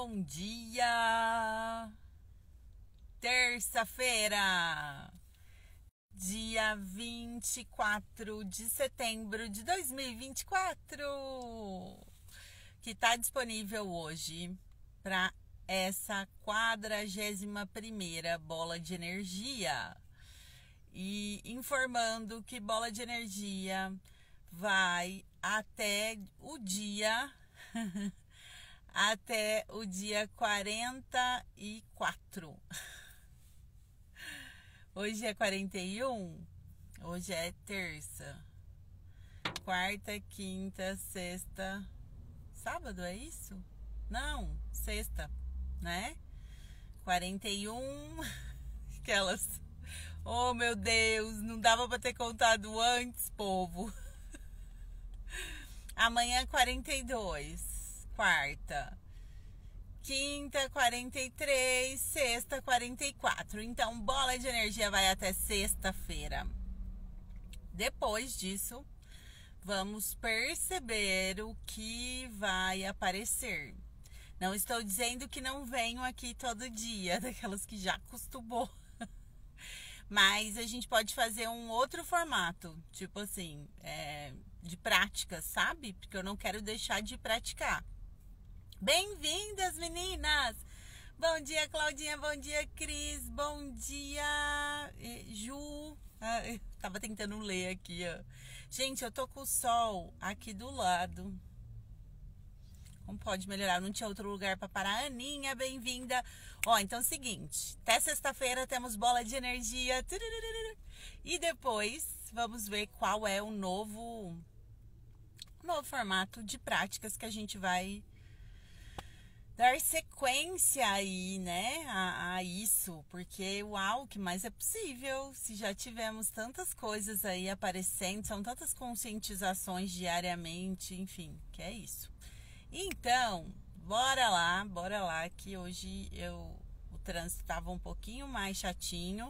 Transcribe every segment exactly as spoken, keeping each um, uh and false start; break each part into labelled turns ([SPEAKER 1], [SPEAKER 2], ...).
[SPEAKER 1] bom dia! Terça-feira, dia vinte e quatro de setembro de dois mil e vinte e quatro, que está disponível hoje para essa quadragésima primeira bola de energia. E informando que bola de energia vai até o dia até o dia quarenta e quatro. Hoje é quarenta e um, hoje é terça, quarta, quinta, sexta, sábado, é isso? Não, sexta, né? quarenta e um, aquelas, oh meu Deus, não dava pra ter contado antes, povo. Amanhã quarenta e dois, quarta, quinta quarenta e três, sexta quarenta e quatro. Então, bola de energia vai até sexta-feira. Depois disso, vamos perceber o que vai aparecer. Não estou dizendo que não venho aqui todo dia, daquelas que já acostumou. Mas a gente pode fazer um outro formato, tipo assim, é, de prática, sabe? Porque eu não quero deixar de praticar. Bem-vindas, meninas! Bom dia, Claudinha, bom dia, Cris, bom dia, Ju. Ah, eu tava tentando ler aqui, ó. Gente, eu tô com o sol aqui do lado. Como pode melhorar? Não tinha outro lugar para parar. Aninha, bem-vinda. Ó, então é o seguinte, até sexta-feira temos bola de energia. E depois vamos ver qual é o novo, novo formato de práticas que a gente vai dar sequência aí, né, a, a isso, porque uau, o que mais é possível? Se já tivemos tantas coisas aí aparecendo, são tantas conscientizações diariamente, enfim, que é isso. Então, bora lá, bora lá, que hoje eu, o trânsito estava um pouquinho mais chatinho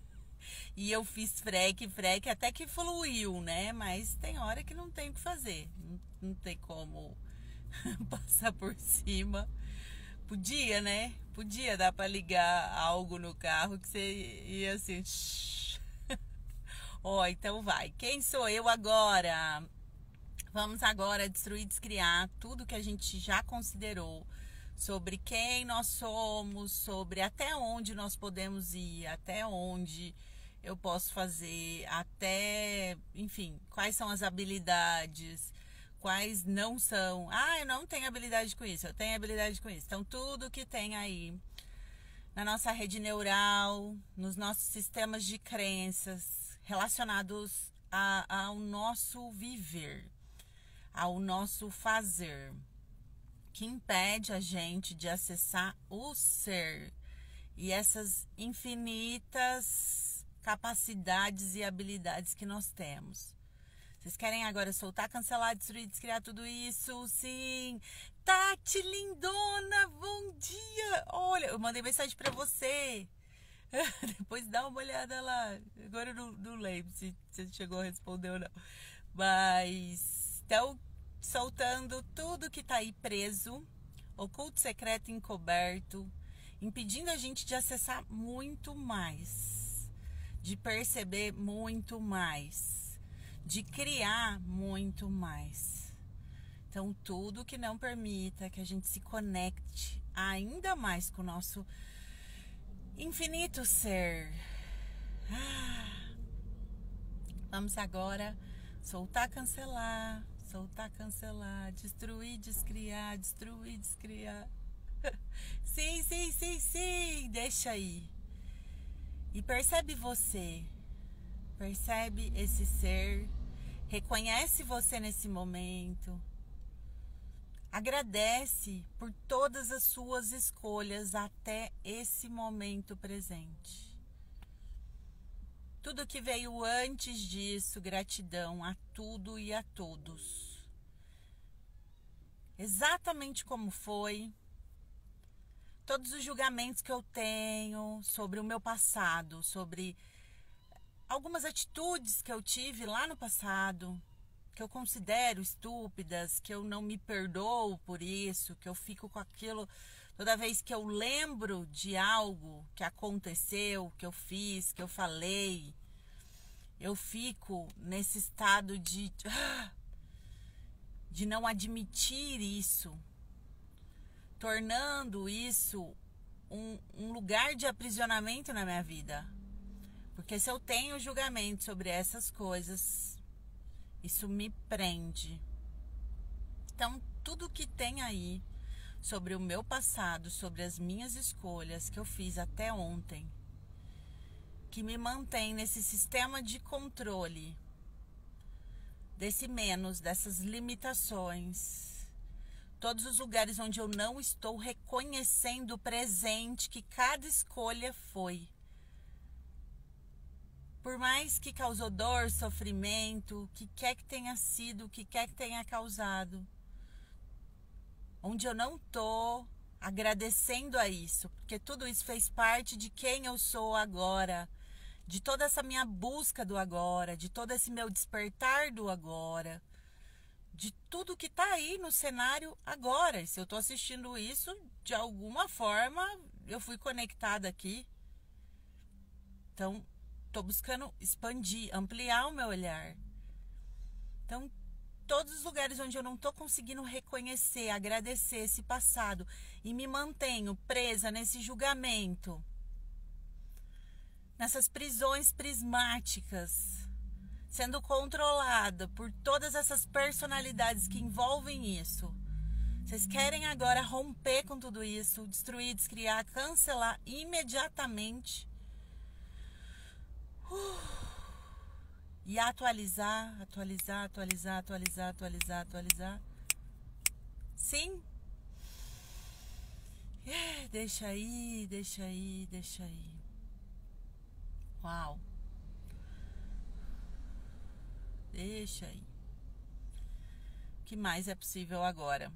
[SPEAKER 1] e eu fiz freque, freque, até que fluiu, né, mas tem hora que não tem o que fazer, não, não tem como passar por cima. Podia, né? Podia dar para ligar algo no carro que você ia assim. Ó, oh, então vai. Quem sou eu agora? Vamos agora destruir, descriar tudo que a gente já considerou sobre quem nós somos, sobre até onde nós podemos ir, até onde eu posso fazer, até, enfim, quais são as habilidades, quais não são. Ah, eu não tenho habilidade com isso, eu tenho habilidade com isso. Então, tudo que tem aí na nossa rede neural, nos nossos sistemas de crenças relacionados a, ao nosso viver, ao nosso fazer, que impede a gente de acessar o ser e essas infinitas capacidades e habilidades que nós temos. Vocês querem agora soltar, cancelar, destruir, descriar tudo isso? Sim! Tati, lindona, bom dia! Olha, eu mandei mensagem pra você. Depois dá uma olhada lá. Agora eu não, não lembro se você chegou a responder ou não. Mas, então, soltando tudo que tá aí preso, oculto, secreto, encoberto, impedindo a gente de acessar muito mais, de perceber muito mais, de criar muito mais. Então, tudo que não permita que a gente se conecte ainda mais com o nosso infinito ser. Ah, vamos agora soltar, cancelar, soltar, cancelar, destruir, descriar, destruir, descriar. Sim, sim, sim, sim, deixa aí. E percebe você, percebe esse ser, reconhece você nesse momento, agradece por todas as suas escolhas até esse momento presente. Tudo que veio antes disso, gratidão a tudo e a todos. Exatamente como foi. Todos os julgamentos que eu tenho sobre o meu passado, sobre algumas atitudes que eu tive lá no passado, que eu considero estúpidas, que eu não me perdoo por isso, que eu fico com aquilo toda vez que eu lembro de algo que aconteceu, que eu fiz, que eu falei, eu fico nesse estado de de não admitir isso, tornando isso um, um lugar de aprisionamento na minha vida. Porque se eu tenho julgamento sobre essas coisas, isso me prende. Então, tudo que tem aí sobre o meu passado, sobre as minhas escolhas que eu fiz até ontem, que me mantém nesse sistema de controle, desse menos, dessas limitações, todos os lugares onde eu não estou reconhecendo o presente que cada escolha foi. Por mais que causou dor, sofrimento, o que quer que tenha sido, o que quer que tenha causado, onde eu não estou agradecendo a isso, porque tudo isso fez parte de quem eu sou agora, de toda essa minha busca do agora, de todo esse meu despertar do agora, de tudo que está aí no cenário agora. E se eu estou assistindo isso, de alguma forma, eu fui conectada aqui. Então, estou buscando expandir, ampliar o meu olhar. Então, todos os lugares onde eu não estou conseguindo reconhecer, agradecer esse passado e me mantenho presa nesse julgamento, nessas prisões prismáticas, sendo controlada por todas essas personalidades que envolvem isso. Vocês querem agora romper com tudo isso, destruir, descriar, cancelar imediatamente. Uh. E atualizar, atualizar, atualizar, atualizar, atualizar, atualizar. Sim? É, deixa aí, deixa aí, deixa aí. Uau. Deixa aí. O que mais é possível agora?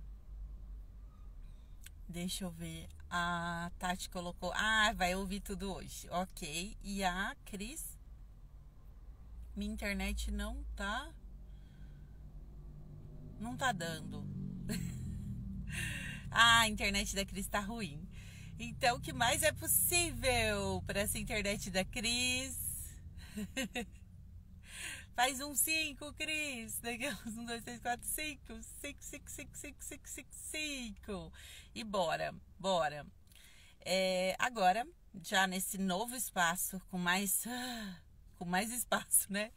[SPEAKER 1] Deixa eu ver. A Tati colocou... Ah, vai ouvir tudo hoje. Ok. E a Cris... Minha internet não tá... Não tá dando. Ah, a internet da Cris tá ruim. Então, o que mais é possível para essa internet da Cris? Faz um cinco, Cris. Um, dois, três, quatro, cinco. Cinco, cinco, cinco, cinco, cinco, cinco, cinco. E bora, bora. É, agora, já nesse novo espaço, com mais... com mais espaço, né?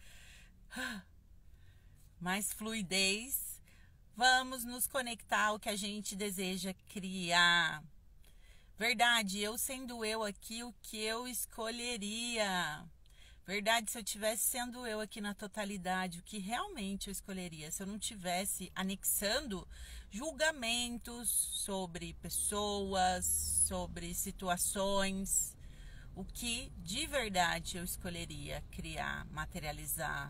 [SPEAKER 1] Mais fluidez. Vamos nos conectar ao que a gente deseja criar. Verdade, eu sendo eu aqui, o que eu escolheria? Verdade, se eu tivesse sendo eu aqui na totalidade, o que realmente eu escolheria? Se eu não tivesse anexando julgamentos sobre pessoas, sobre situações, o que de verdade eu escolheria criar, materializar?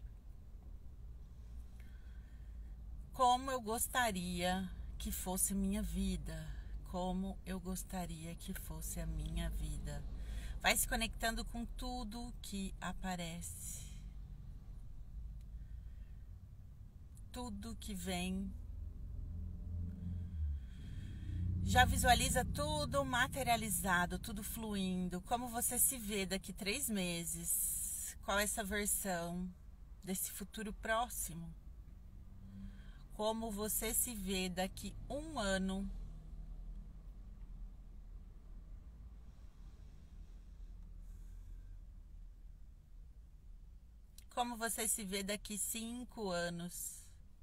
[SPEAKER 1] Como eu gostaria que fosse minha vida? Como eu gostaria que fosse a minha vida? Vai se conectando com tudo que aparece. Tudo que vem. Já visualiza tudo materializado, tudo fluindo. Como você se vê daqui três meses? Qual é essa versão desse futuro próximo? Como você se vê daqui um ano? Como você se vê daqui cinco anos?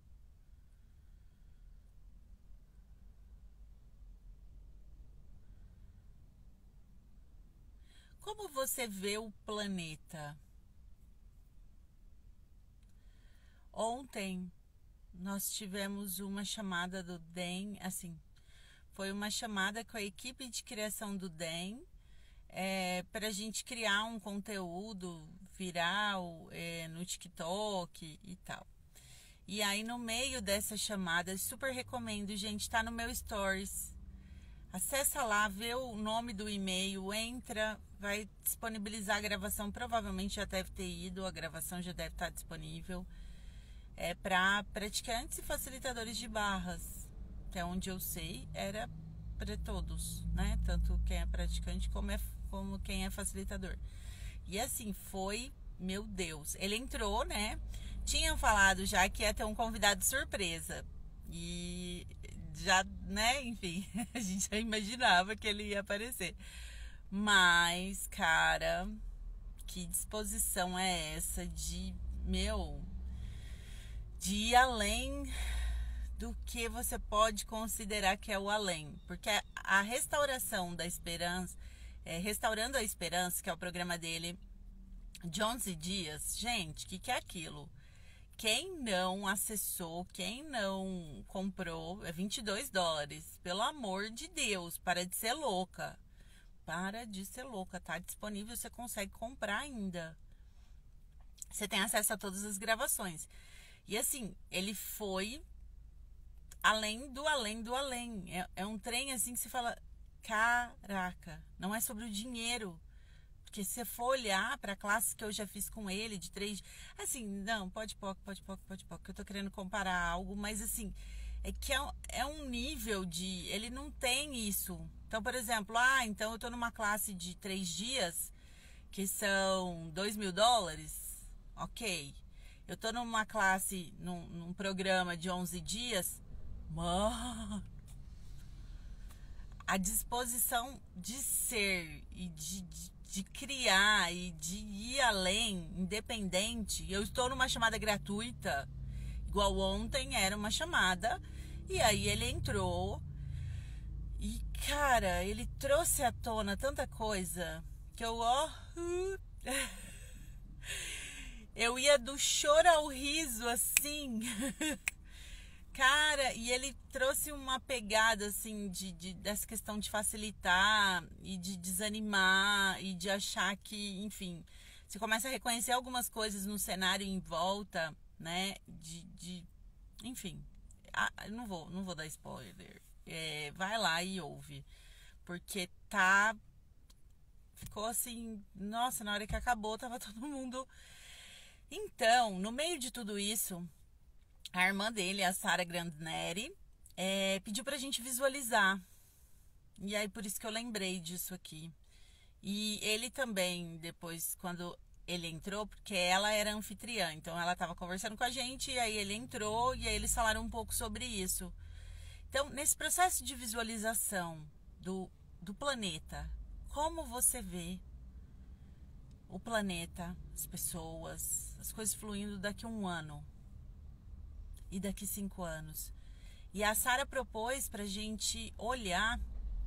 [SPEAKER 1] Como você vê o planeta? Ontem nós tivemos uma chamada do D E M, assim, foi uma chamada com a equipe de criação do D E M, é, para a gente criar um conteúdo viral é, no TikTok e tal. E aí no meio dessa chamada, super recomendo, gente, tá no meu Stories. Acessa lá, vê o nome do e-mail, entra, vai disponibilizar a gravação, provavelmente já deve ter ido, a gravação já deve estar disponível. é para praticantes e facilitadores de barras. Até onde eu sei, era para todos, né? Tanto quem é praticante como, é, como quem é facilitador. E assim, foi, meu Deus. Ele entrou, né? Tinham falado já que ia ter um convidado surpresa. E já, né? Enfim, a gente já imaginava que ele ia aparecer. Mas, cara, que disposição é essa de, meu, de ir além do que você pode considerar que é o além. Porque a restauração da esperança, é, Restaurando a Esperança, que é o programa dele, de onze dias, gente, o que, que é aquilo? Quem não acessou, quem não comprou, é vinte e dois dólares. Pelo amor de Deus, para de ser louca. Para de ser louca, tá disponível, você consegue comprar ainda. Você tem acesso a todas as gravações. E assim, ele foi além do além do além. É, é um trem assim que você fala, caraca, não é sobre o dinheiro. Porque se você for olhar para a classe que eu já fiz com ele, de três... Assim, não, pode pouco, pode pouco, pode pouco. Eu tô querendo comparar algo, mas assim, é que é, é um nível de... Ele não tem isso. Então, por exemplo, ah, então eu tô numa classe de três dias, que são dois mil dólares. Ok. Eu tô numa classe, num, num programa de onze dias. Mano... A disposição de ser e de, de, de criar e de ir além, independente. Eu estou numa chamada gratuita, igual ontem era uma chamada, e aí ele entrou e, cara, ele trouxe à tona tanta coisa que eu, ó, eu ia do choro ao riso, assim. Cara, e ele trouxe uma pegada, assim, de, de, dessa questão de facilitar e de desanimar e de achar que, enfim, você começa a reconhecer algumas coisas no cenário em volta, né, de, de enfim, ah, não vou, não vou dar spoiler, é, vai lá e ouve, porque tá, ficou assim, nossa, na hora que acabou tava todo mundo... Então, no meio de tudo isso... A irmã dele, a Sara Grandneri, é, pediu pra gente visualizar. E aí, por isso que eu lembrei disso aqui. E ele também, depois, quando ele entrou, porque ela era anfitriã, então ela estava conversando com a gente, e aí ele entrou, e aí eles falaram um pouco sobre isso. Então, nesse processo de visualização do, do planeta, como você vê o planeta, as pessoas, as coisas fluindo daqui a um ano? E daqui cinco anos. E a Sara propôs pra gente olhar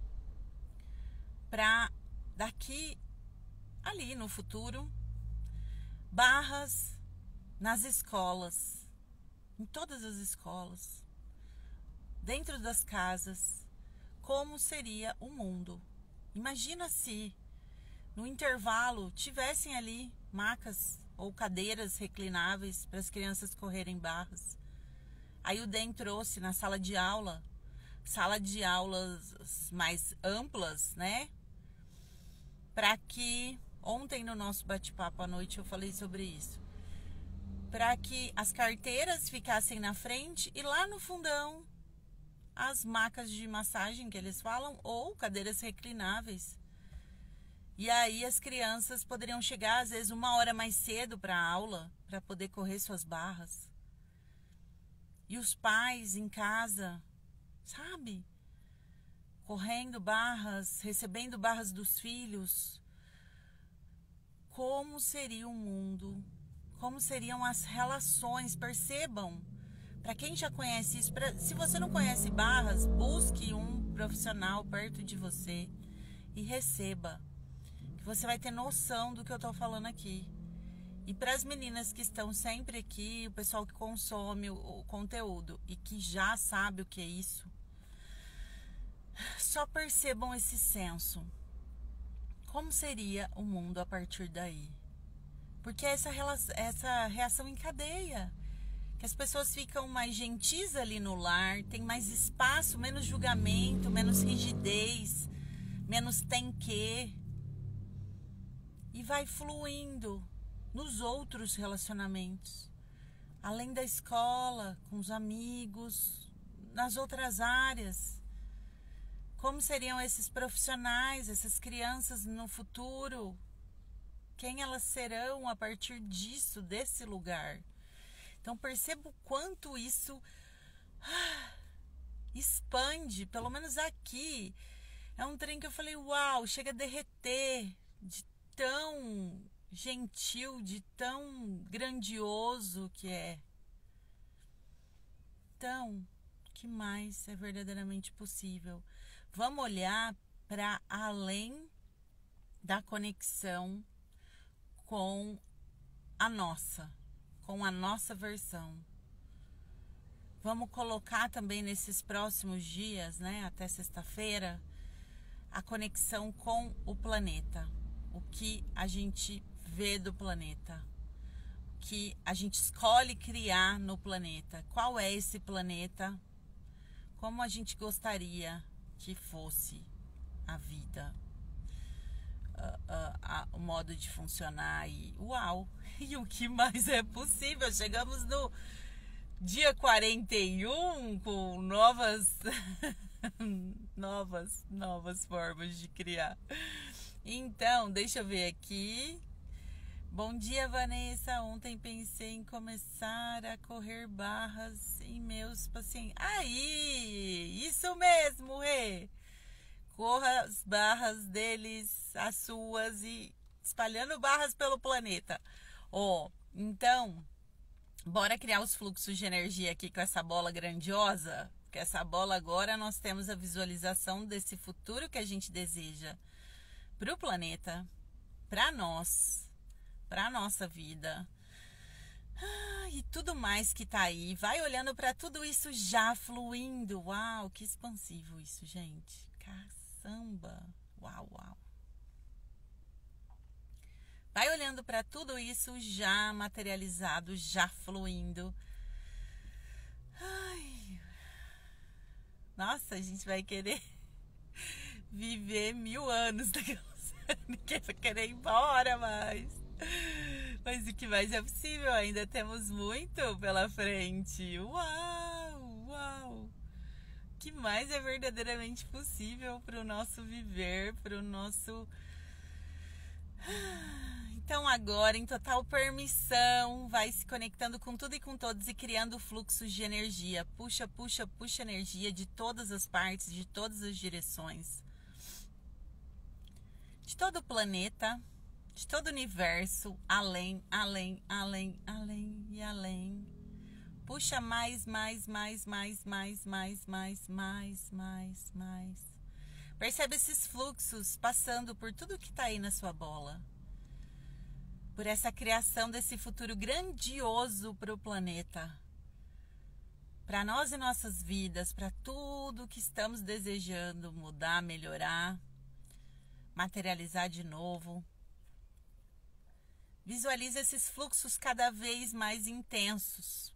[SPEAKER 1] para daqui, ali no futuro, barras nas escolas, em todas as escolas, dentro das casas, como seria o mundo. Imagina se no intervalo tivessem ali macas ou cadeiras reclináveis para as crianças correrem barras. Aí o D E M trouxe na sala de aula, sala de aulas mais amplas, né? Para que, ontem no nosso bate-papo à noite eu falei sobre isso, para que as carteiras ficassem na frente e lá no fundão as macas de massagem que eles falam, ou cadeiras reclináveis. E aí as crianças poderiam chegar às vezes uma hora mais cedo para a aula, para poder correr suas barras. E os pais em casa, sabe? Correndo barras, recebendo barras dos filhos. Como seria o mundo? Como seriam as relações? Percebam. Para quem já conhece isso, pra, se você não conhece barras, busque um profissional perto de você e receba. Que você vai ter noção do que eu estou falando aqui. E para as meninas que estão sempre aqui, o pessoal que consome o, o conteúdo e que já sabe o que é isso, só percebam esse senso. Como seria o mundo a partir daí? Porque essa, essa reação em cadeia, que as pessoas ficam mais gentis ali no lar, tem mais espaço, menos julgamento, menos rigidez, menos tem que, e vai fluindo nos outros relacionamentos. além da escola, com os amigos, nas outras áreas. Como seriam esses profissionais, essas crianças no futuro? Quem elas serão a partir disso, desse lugar? Então perceba o quanto isso ah, expande, pelo menos aqui. É um trem que eu falei, uau, chega a derreter de tão gentil, de tão grandioso que é. Então, o que mais é verdadeiramente possível? Vamos olhar para além da conexão com a nossa, com a nossa versão. Vamos colocar também nesses próximos dias, né, até sexta-feira, a conexão com o planeta. O que a gente vê do planeta. O que a gente escolhe criar no planeta. Qual é esse planeta? Como a gente gostaria que fosse a vida. Uh, uh, uh, o modo de funcionar e uau! E o que mais é possível? Chegamos no dia quarenta e um com novas, novas, novas formas de criar. Então, deixa eu ver aqui. Bom dia, Vanessa. Ontem pensei em começar a correr barras em meus pacientes. Aí! Isso mesmo, Rê! Corra as barras deles, as suas e espalhando barras pelo planeta. Ó, oh, então, bora criar os fluxos de energia aqui com essa bola grandiosa? Porque essa bola agora nós temos a visualização desse futuro que a gente deseja para o planeta, para nós, para a nossa vida. Ah, e tudo mais que tá aí. Vai olhando para tudo isso já fluindo. Uau, que expansivo isso, gente. Caçamba. Uau, uau. Vai olhando para tudo isso já materializado, já fluindo. Ai. Nossa, a gente vai querer viver mil anos. Ninguém vai querer ir embora mais. Mas o que mais é possível? Ainda temos muito pela frente. Uau, uau. O que mais é verdadeiramente possível para o nosso viver, para o nosso... Então agora, em total permissão, vai se conectando com tudo e com todos e criando fluxos de energia. Puxa, puxa, puxa energia de todas as partes, de todas as direções. De todo o planeta, de todo o universo, além, além, além, além e além. Puxa mais, mais, mais, mais, mais, mais, mais, mais, mais, mais. Percebe esses fluxos passando por tudo que está aí na sua bola. Por essa criação desse futuro grandioso para o planeta. Para nós e nossas vidas, para tudo que estamos desejando mudar, melhorar, materializar de novo. Visualize esses fluxos cada vez mais intensos.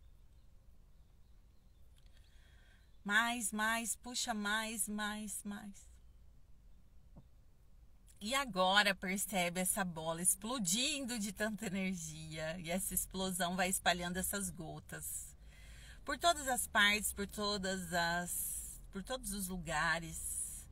[SPEAKER 1] Mais, mais, puxa mais, mais, mais. E agora percebe essa bola explodindo de tanta energia. E essa explosão vai espalhando essas gotas. Por todas as partes, por todas as... por todos os lugares.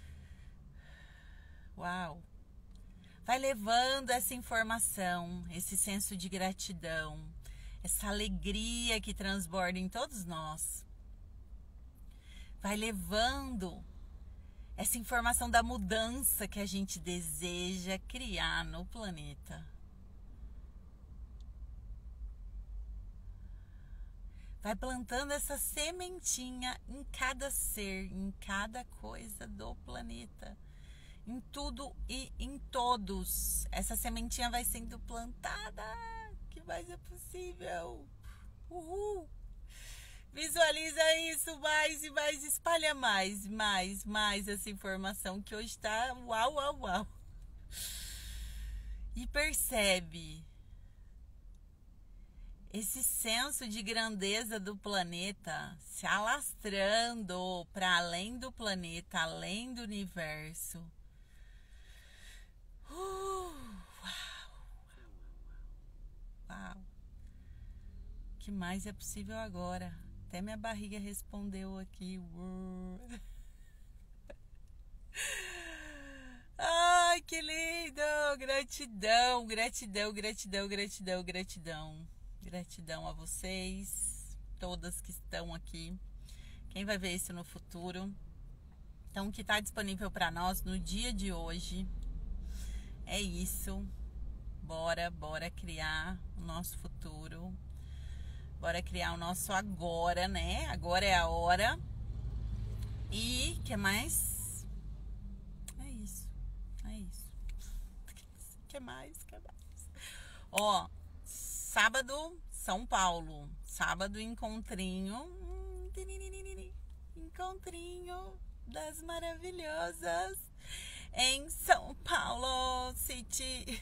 [SPEAKER 1] Uau! Vai levando essa informação, esse senso de gratidão, essa alegria que transborda em todos nós. Vai levando essa informação da mudança que a gente deseja criar no planeta. Vai plantando essa sementinha em cada ser, em cada coisa do planeta. Em tudo e em todos. Essa sementinha vai sendo plantada. Que mais é possível? Uhul! Visualiza isso mais e mais. Espalha mais, mais, mais essa informação que hoje está uau, uau, uau. E percebe esse senso de grandeza do planeta se alastrando para além do planeta, além do universo. Uh, uau, uau. que mais é possível agora. Até minha barriga respondeu aqui. Ai, que lindo! Gratidão, gratidão, gratidão, gratidão, gratidão. Gratidão a vocês, todas que estão aqui. Quem vai ver isso no futuro. Então, o que está disponível para nós no dia de hoje é isso. Bora, bora criar o nosso futuro. Bora criar o nosso agora, né? Agora é a hora. E, que mais? É isso. É isso. Que mais? Que mais? Ó, sábado, São Paulo. Sábado, encontrinho. Hum, encontrinho das maravilhosas em São Paulo City.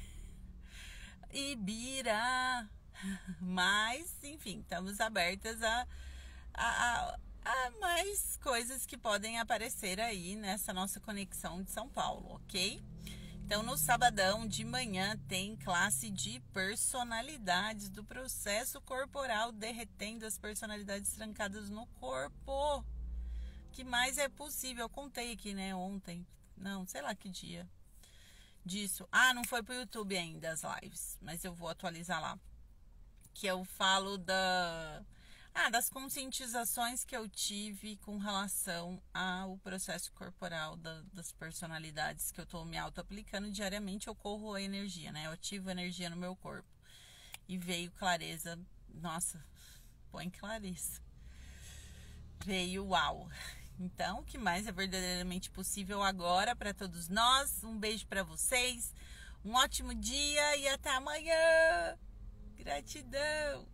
[SPEAKER 1] Ibira. Mas, enfim, estamos abertas a, a, a mais coisas que podem aparecer aí nessa nossa conexão de São Paulo, ok? Então, no sabadão de manhã tem classe de personalidades do processo corporal, derretendo as personalidades trancadas no corpo. O que mais é possível? Eu contei aqui, né, ontem. Não, sei lá que dia disso. Ah, não foi pro YouTube ainda as lives, mas eu vou atualizar lá. Que eu falo da, ah, das conscientizações que eu tive com relação ao processo corporal da, das personalidades que eu tô me auto-aplicando diariamente. Eu corro a energia, né? Eu ativo a energia no meu corpo. E veio clareza. Nossa, põe clareza. Veio uau. Então, o que mais é verdadeiramente possível agora para todos nós? Um beijo para vocês. Um ótimo dia e até amanhã. Gratidão!